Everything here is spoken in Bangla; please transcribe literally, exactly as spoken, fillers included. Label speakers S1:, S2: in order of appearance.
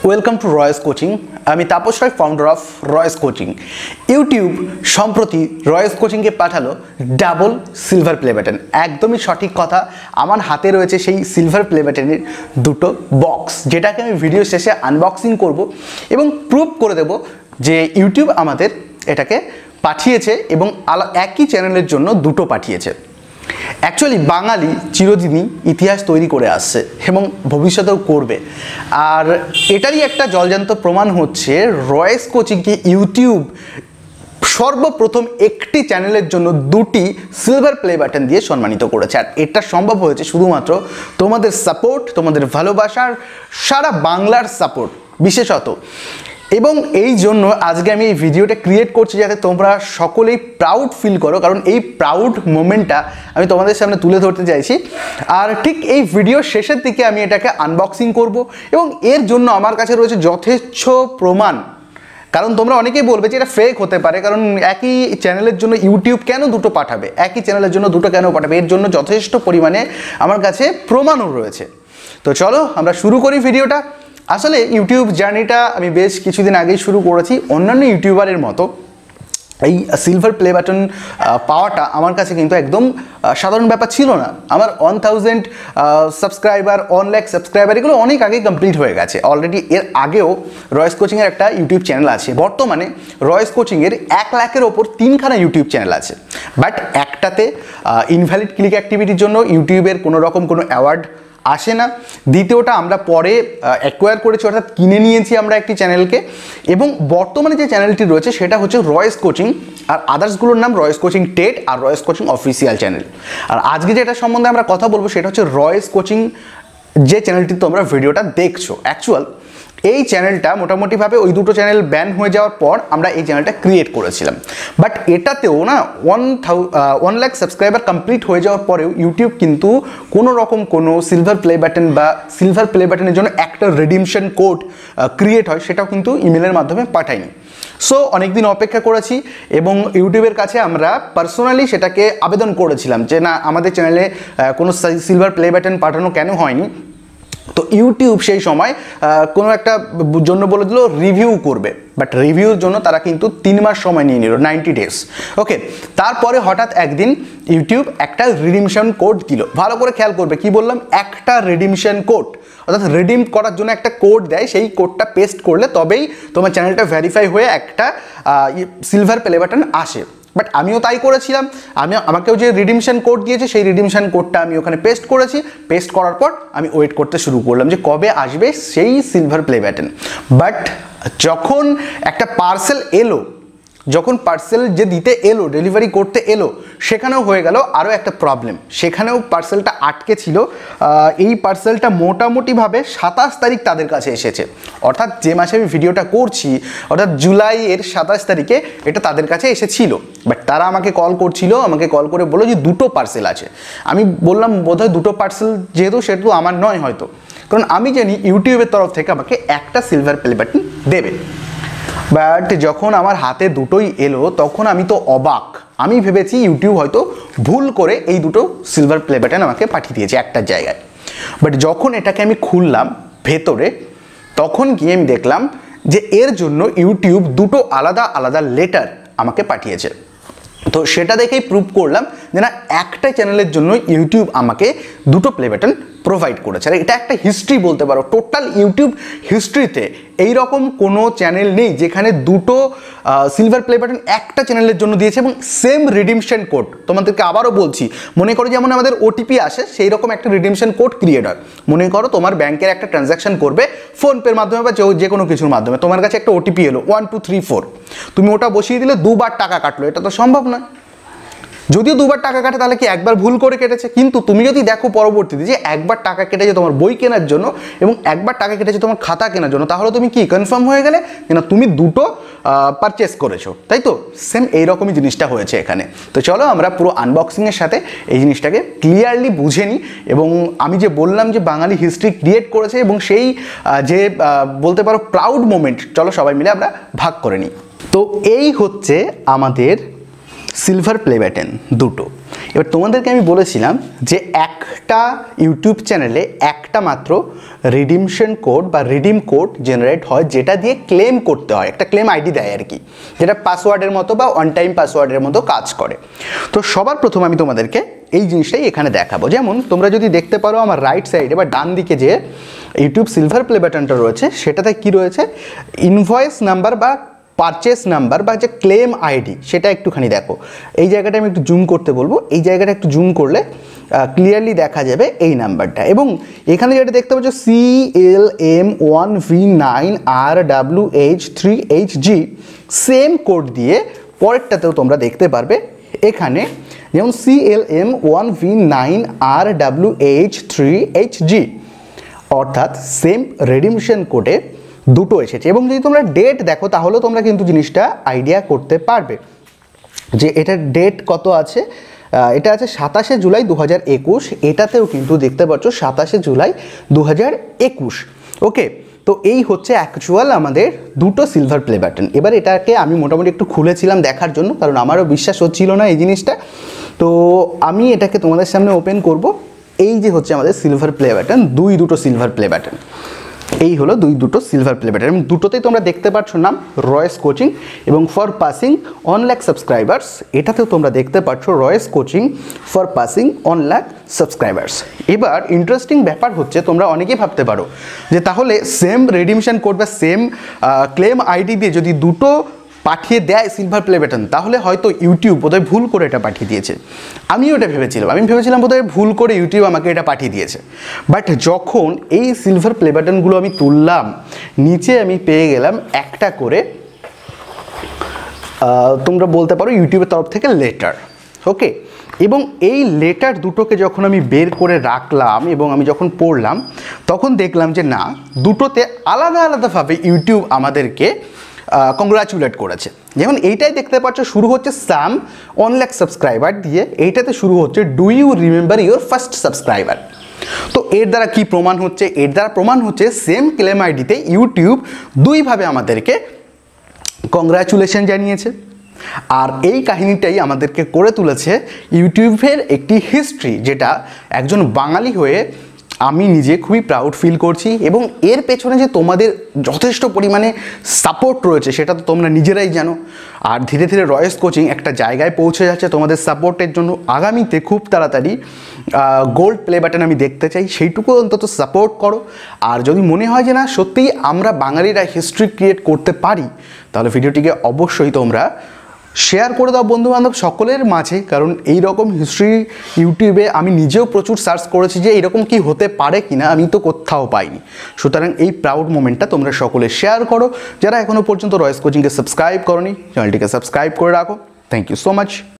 S1: Welcome to Royes coaching. আমি Tapas Roy, founder of Royes coaching. YouTube সম্প্রতি রয়েস কোচিংকে পাঠালো ডাবল সিলভার প্লে বাটন। একদমই সঠিক কথা, আমার হাতে রয়েছে সেই সিলভার প্লে বাটনের দুটো বক্স, যেটাকে আমি ভিডিও শেষে আনবক্সিং করব এবং প্রুভ করে দেব যে ইউটিউব আমাদের এটাকে পাঠিয়েছে এবং একই চ্যানেলের জন্য দুটো পাঠিয়েছে। অ্যাকচুয়ালি বাঙালি চিরদিনই ইতিহাস তৈরি করে আসছে এবং ভবিষ্যতেও করবে, আর এটারই একটা জলজান্ত প্রমাণ হচ্ছে রয়েস কোচিংকে ইউটিউব সর্বপ্রথম একটি চ্যানেলের জন্য দুটি সিলভার প্লে বাটন দিয়ে সম্মানিত করেছে। আর এটা সম্ভব হয়েছে শুধুমাত্র তোমাদের সাপোর্ট, তোমাদের ভালোবাসার, সারা বাংলার সাপোর্ট বিশেষত। এবং এই জন্য আজকে আমি এই ভিডিওটা ক্রিয়েট করছি যাতে তোমরা সকলেই প্রাউড ফিল করো, কারণ এই প্রাউড মোমেন্টটা আমি তোমাদের সামনে তুলে ধরতে চাইছি। আর ঠিক এই ভিডিও শেষের দিকে আমি এটাকে আনবক্সিং করব এবং এর জন্য আমার কাছে রয়েছে যথেচ্ছ প্রমাণ। কারণ তোমরা অনেকেই বলবে যে এটা ফেক হতে পারে, কারণ একই চ্যানেলের জন্য ইউটিউব কেন দুটো পাঠাবে, একই চ্যানেলের জন্য দুটো কেন পাঠাবে, এর জন্য যথেষ্ট পরিমাণে আমার কাছে প্রমাণও রয়েছে। তো চলো আমরা শুরু করি ভিডিওটা। আসলে ইউটিউব জার্নিটা আমি বেশ কিছুদিন আগেই শুরু করেছি। অন্যান্য ইউটিউবারের মতো এই সিলভার প্লে বাটন পাওয়াটা আমার কাছে কিন্তু একদম সাধারণ ব্যাপার ছিল না। আমার one thousand subscriber, one lakh subscriber এগুলো অনেক আগেই কমপ্লিট হয়ে গেছে অলরেডি। এর আগেও রয়েস কোচিংয়ের একটা ইউটিউব চ্যানেল আছে। বর্তমানে রয়েস কোচিংয়ের এক লাখের ওপর তিনখানা ইউটিউব চ্যানেল আছে, বাট একটাতে ইনভ্যালিড ক্লিক অ্যাক্টিভিটির জন্য ইউটিউবের কোনো রকম কোনো অ্যাওয়ার্ড আসে না। দ্বিতীয়টা আমরা পরে অ্যাকোয়ার করেছি, অর্থাৎ কিনে নিয়েছি আমরা একটি চ্যানেলকে। এবং বর্তমানে যে চ্যানেলটি রয়েছে সেটা হচ্ছে রয়েস কোচিং, আর আদার্সগুলোর নাম রয়েস কোচিং টেট আর রয়েস কোচিং অফিসিয়াল চ্যানেল। আর আজকে যেটা সম্বন্ধে আমরা কথা বলবো সেটা হচ্ছে রয়েস কোচিং, যে চ্যানেলটি তোমরা ভিডিওটা দেখছো। অ্যাকচুয়াল এই চ্যানেলটা মোটামুটিভাবে ওই দুটো চ্যানেল ব্যান হয়ে যাওয়ার পর আমরা এই চ্যানেলটা ক্রিয়েট করেছিলাম। বাট এটাতেও না ওয়ান থাউ ওয়ান লাখ সাবস্ক্রাইবার কমপ্লিট হয়ে যাওয়ার পরেও ইউটিউব কিন্তু কোনো রকম কোনো সিলভার প্লে বাটন বা সিলভার প্লে বাটনের জন্য একটা রিডিমশন কোড ক্রিয়েট হয় সেটাও কিন্তু ইমেলের মাধ্যমে পাঠায়নি। সো অনেকদিন অপেক্ষা করেছি এবং ইউটিউবের কাছে আমরা পার্সোনালি সেটাকে আবেদন করেছিলাম যে না, আমাদের চ্যানেলে কোনো সিলভার প্লে বাটন পাঠানো কেন হয়নি। তো ইউটিউব সেই সময় কোনো একটা জন্য বলে দিল রিভিউ করবে, বাট রিভিউর জন্য তারা কিন্তু তিন মাস সময় নিয়ে নিল, নাইনটি ডেজ। ওকে, তারপরে হঠাৎ একদিন ইউটিউব একটা রিডিমশন কোড দিল। ভালো করে খেয়াল করবে কি বললাম, একটা রিডিমশন কোড, অর্থাৎ রিডিম করার জন্য একটা কোড দেয়। সেই কোডটা পেস্ট করলে তবেই তোমার চ্যানেলটা ভেরিফাই হয়ে একটা সিলভার প্লে বাটন আসে। বাট আমিও তাই করেছিলাম। আমি আমাকেও যে রিডিমশন কোড দিয়েছে সেই রিডিমশন কোডটা আমি ওখানে পেস্ট করেছি। পেস্ট করার পর আমি ওয়েট করতে শুরু করলাম যে কবে আসবে সেই সিলভার প্লে বাটন। বাট যখন একটা পার্সেল এলো, যখন পার্সেল যে দিতে এলো, ডেলিভারি করতে এলো, সেখানেও হয়ে গেল আরও একটা প্রবলেম। সেখানেও পার্সেলটা আটকে ছিল। এই পার্সেলটা মোটামুটিভাবে সাতাশ তারিখ তাদের কাছে এসেছে, অর্থাৎ যে মাসে আমি ভিডিওটা করছি অর্থাৎ জুলাইয়ের সাতাশ তারিখে এটা তাদের কাছে এসেছিল। বাট তারা আমাকে কল করছিল, আমাকে কল করে বললো যে দুটো পার্সেল আছে। আমি বললাম বোধহয় দুটো পার্সেল যেহেতু সেহেতু আমার নয় হয়তো, কারণ আমি জানি ইউটিউবের তরফ থেকে আমাকে একটা সিলভার প্লে বাটন দেবে। বাট যখন আমার হাতে দুটোই এলো তখন আমি তো অবাক। আমি ভেবেছি ইউটিউব হয়তো ভুল করে এই দুটো সিলভার প্লে বাটন আমাকে পাঠিয়ে দিয়েছে একটার জায়গায়। বাট যখন এটাকে আমি খুললাম ভেতরে, তখন গিয়ে আমি দেখলাম যে এর জন্য ইউটিউব দুটো আলাদা আলাদা লেটার আমাকে পাঠিয়েছে। তো সেটা দেখেই প্রুভ করলাম যে না, একটা চ্যানেলের জন্য ইউটিউব আমাকে দুটো প্লে বাটন প্রোভাইড করেছে। আর এটা একটা হিস্ট্রি বলতে পারো, টোটাল ইউটিউব হিস্ট্রিতে এইরকম কোনো চ্যানেল নেই যেখানে দুটো সিলভার প্লে বাটন একটা চ্যানেলের জন্য দিয়েছে এবং সেম রিডিমশন কোড। তোমাদেরকে আবারও বলছি, মনে করো যেমন আমাদের ওটিপি আসে সেই রকম একটা রিডিমশন কোড ক্রিয়েট হয়। মনে করো তোমার ব্যাংকের একটা ট্রানজ্যাকশন করবে ফোনপের মাধ্যমে বা যে কোনো কিছুর মাধ্যমে, তোমার কাছে একটা ওটিপি এলো ওয়ান টু থ্রি ফোর, তুমি ওটা বসিয়ে দিলে দুবার টাকা কাটলো, এটা তো সম্ভব না। যদিও দুবার টাকা কাটে তাহলে কি একবার ভুল করে কেটেছে, কিন্তু তুমি যদি দেখো পরবর্তীতে যে একবার টাকা কেটেছে তোমার বই কেনার জন্য এবং একবার টাকা কেটেছে তোমার খাতা কেনার জন্য, তাহলে তুমি কি কনফার্ম হয়ে গেলে যে না তুমি দুটো পারচেস করেছো, তাই তো? সেম এইরকমই জিনিসটা হয়েছে এখানে। তো চলো আমরা পুরো আনবক্সিংয়ের সাথে এই জিনিসটাকে ক্লিয়ারলি বুঝে নিই। এবং আমি যে বললাম যে বাঙালি হিস্ট্রি ক্রিয়েট করেছে এবং সেই যে বলতে পারো প্রাউড মোমেন্ট, চলো সবাই মিলে আমরা ভাগ করে নিই। তো এই হচ্ছে আমাদের সিলভার প্লে বাটন দুটো। এবার তোমাদেরকে আমি বলেছিলাম যে একটা ইউটিউব চ্যানেলে একটা মাত্র রিডিমশন কোড বা রিডিম কোড জেনারেট হয়, যেটা দিয়ে ক্লেম করতে হয়, একটা ক্লেম আইডি দেয় আর কি, যেটা পাসওয়ার্ডের মতো বা ওয়ান টাইম পাসওয়ার্ডের মতো কাজ করে। তো সবার প্রথম আমি তোমাদেরকে এই জিনিসটাই এখানে দেখাবো। যেমন তোমরা যদি দেখতে পারো আমার রাইট সাইডে বা ডান দিকে যে ইউটিউব সিলভার প্লে বাটনটা রয়েছে, সেটাতে কি রয়েছে, ইনভয়েস নাম্বার বা পারচেস নাম্বার বা যে ক্লেম আইডি, সেটা একটুখানি দেখো। এই জায়গাটা আমি একটু জুম করতে বলবো, এই জায়গাটা একটু জুম করলে ক্লিয়ারলি দেখা যাবে এই নাম্বারটা। এবং এখানে যেটা দেখতে পাচ্ছ C L M one V nine R W H three H G, same code দিয়ে পরেরটাতেও তোমরা দেখতে পারবে এখানে, যেমন C L M one V nine R W H three H G, অর্থাৎ সেম রেডিমশন কোডে দুটো এসেছে। এবং যদি তোমরা ডেট দেখো তাহলেও তোমরা কিন্তু জিনিসটা আইডিয়া করতে পারবে যে এটার ডেট কত আছে। এটা আছে সাতাশে জুলাই দু হাজার একুশ, এটাতেও কিন্তু দেখতে পাচ্ছ সাতাশে জুলাই দু হাজার একুশ। ওকে, তো এই হচ্ছে অ্যাকচুয়াল আমাদের দুটো সিলভার প্লে বাটন। এবার এটাকে আমি মোটামুটি একটু খুলেছিলাম দেখার জন্য, কারণ আমারও বিশ্বাস হচ্ছিল না এই জিনিসটা। তো আমি এটাকে তোমাদের সামনে ওপেন করব। এই যে হচ্ছে আমাদের সিলভার প্লে বাটন, দুই দুটো সিলভার প্লে বাটন, এই হলো দুই দুটো সিলভার প্লে বাটন। এবং দুটোতেই তোমরা দেখতে পাচ্ছ নাম রয়েস কোচিং, এবং for passing on lakh subscribers, এটাতেও তোমরা দেখতে পাচ্ছ Royes coaching for passing on lakh subscribers. এবার ইন্টারেস্টিং ব্যাপার হচ্ছে, তোমরা অনেকেই ভাবতে পারো যে তাহলে সেম রেডিমশন কোড বা সেম ক্লেম আইডি দিয়ে যদি দুটো পাঠিয়ে দেয় সিলভার প্লে বাটন, তাহলে হয়তো ইউটিউব বোধহয় ভুল করে এটা পাঠিয়ে দিয়েছে। আমিও এটা ভেবেছিলাম, আমি ভেবেছিলাম বোধহয় ভুল করে ইউটিউব আমাকে এটা পাঠিয়ে দিয়েছে। বাট যখন এই সিলভার প্লে বাটনগুলো আমি তুললাম, নিচে আমি পেয়ে গেলাম একটা করে, তোমরা বলতে পারো ইউটিউবের তরফ থেকে লেটার। ওকে, এবং এই লেটার দুটোকে যখন আমি বের করে রাখলাম এবং আমি যখন পড়লাম, তখন দেখলাম যে না, দুটোতে আলাদা আলাদাভাবে ইউটিউব আমাদেরকে কংগ্রাচুলেট করেছে। যেমন এইটাই দেখতে পাচ্ছ শুরু হচ্ছে সাম ওয়ান লাখ সাবস্ক্রাইবার দিয়ে, এইটাতে শুরু হচ্ছে do you remember your first subscriber. তো এর দ্বারা কি প্রমাণ হচ্ছে? এর দ্বারা প্রমাণ হচ্ছে সেম ক্লেম আইডিতে ইউটিউব দুইভাবে আমাদেরকে কংগ্রাচুলেশন জানিয়েছে। আর এই কাহিনীটাই আমাদেরকে করে তুলেছে ইউটিউবের একটি হিস্ট্রি, যেটা একজন বাঙালি হয়ে আমি নিজে খুবই প্রাউড ফিল করছি। এবং এর পেছনে যে তোমাদের যথেষ্ট পরিমাণে সাপোর্ট রয়েছে সেটা তো তোমরা নিজেরাই জানো। আর ধীরে ধীরে রয়েস কোচিং একটা জায়গায় পৌঁছে যাচ্ছে তোমাদের সাপোর্টের জন্য। আগামীতে খুব তাড়াতাড়ি গোল্ড প্লে বাটন আমি দেখতে চাই, সেইটুকু অন্তত সাপোর্ট করো। আর যদি মনে হয় যে না সত্যিই আমরা বাঙালিরা হিস্ট্রি ক্রিয়েট করতে পারি, তাহলে ভিডিওটিকে অবশ্যই তোমরা শেয়ার করে দাও বন্ধুবান্ধব সকলের মাঝে। কারণ এই রকম হিস্ট্রি ইউটিউবে আমি নিজেও প্রচুর সার্চ করেছি যে এরকম কি হতে পারে কিনা, আমি তো কোথাও পাইনি। সুতরাং এই প্রাউড মোমেন্টটা তোমরা সকলে শেয়ার করো। যারা এখনও পর্যন্ত রয়েস কোচিংকে সাবস্ক্রাইব করোনি, চ্যানেলটিকে সাবস্ক্রাইব করে রাখো। Thank you so much.